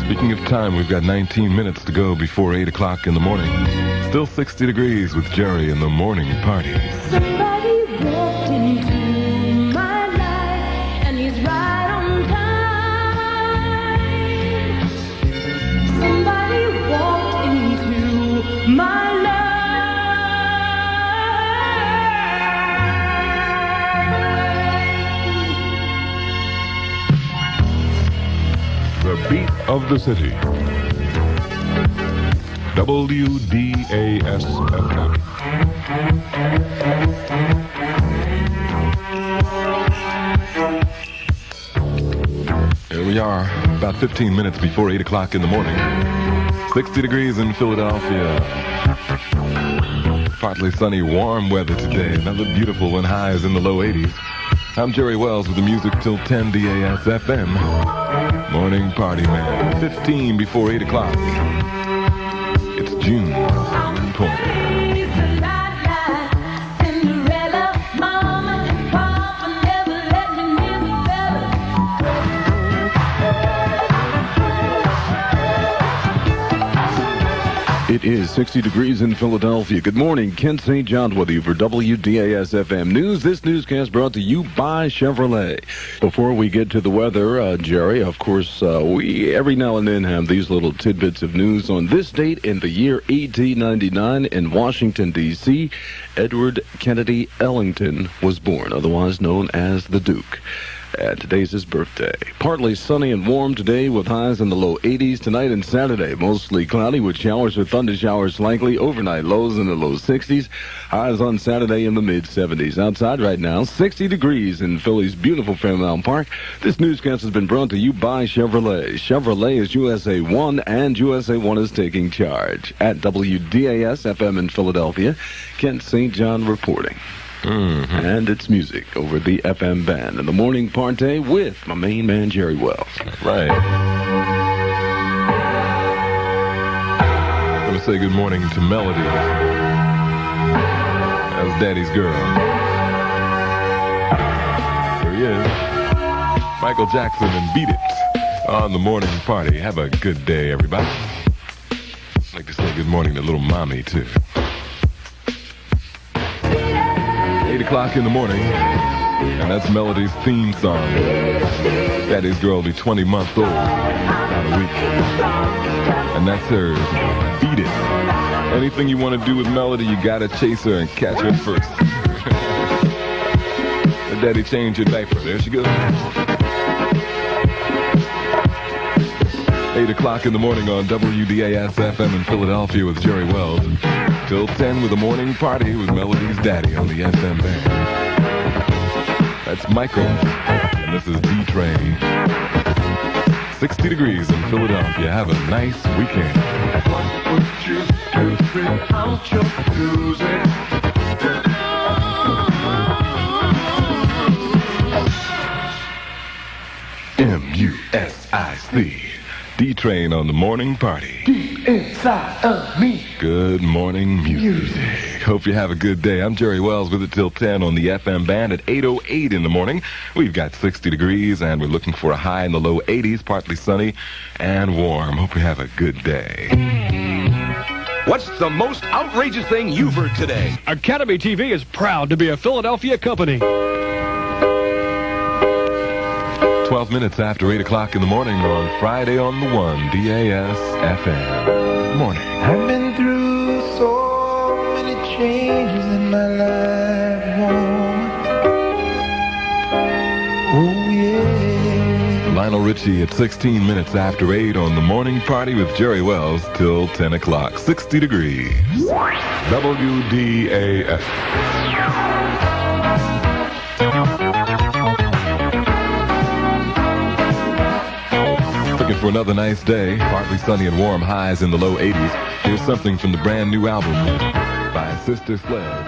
Speaking of time, we've got 19 minutes to go before 8 o'clock in the morning. Still 60 degrees with Jerry in the morning party. Somebody walked into my life, and he's right on time. Somebody walked into my life. The beat of the city. WDAS FM. Here we are, about 15 minutes before 8 o'clock in the morning. 60 degrees in Philadelphia. Partly sunny, warm weather today. Another beautiful one, highs in the low 80s. I'm Jerry Wells with the music till 10 WDAS FM. Morning party, man. 15 before 8 o'clock. It's June. It is 60 degrees in Philadelphia. Good morning. Kent St. John with you for WDAS FM News. This newscast brought to you by Chevrolet. Before we get to the weather, Jerry, of course, we every now and then have these little tidbits of news. On this date in the year 1899 in Washington, D.C., Edward Kennedy Ellington was born, otherwise known as the Duke. And today's his birthday. Partly sunny and warm today with highs in the low 80s. Tonight and Saturday, mostly cloudy with showers or thunder showers likely. Overnight lows in the low 60s. Highs on Saturday in the mid 70s. Outside right now, 60 degrees in Philly's beautiful Fairmount Park. This newscast has been brought to you by Chevrolet. Chevrolet is USA 1 and USA 1 is taking charge. At WDAS FM in Philadelphia, Kent St. John reporting. Mm-hmm. And it's music over the FM band in the morning party with my main man, Jerry Wells. Right. I'm going to say good morning to Melody. That's Daddy's girl. There he is. Michael Jackson and Beat It on the morning party. Have a good day, everybody. I'd like to say good morning to little mommy, too. 8 o'clock in the morning, and that's Melody's theme song. Daddy's girl will be 20 months old, about a week. And that's her Beat It. Anything you want to do with Melody, you gotta chase her and catch her first. Let Daddy change your diaper. There she goes. 8 o'clock in the morning on WDAS FM in Philadelphia with Jerry Wells. Till 10 with the morning party with Melody's daddy on the FM band. That's Michael, and this is D-Train. 60 degrees in Philadelphia. Have a nice weekend. 1, 2, 3, out your music. M-U-S-I-C. D-Train on the morning party. Deep inside of me. Good morning music. Hope you have a good day. I'm Jerry Wells with it till 10 on the FM band at 8:08 in the morning. We've got 60 degrees and we're looking for a high in the low 80s, partly sunny and warm. Hope you have a good day. What's the most outrageous thing you've heard today? Academy TV is proud to be a Philadelphia company. 12 minutes after 8 o'clock in the morning on Friday on the 1, DAS FM. Morning. I've been through so many changes in my life, woman. Oh, yeah. Lionel Richie at 16 minutes after 8 on the morning party with Jerry Wells till 10 o'clock. 60 degrees. WDAS. For another nice day, partly sunny and warm, highs in the low 80s. Here's something from the brand new album by Sister Sledge.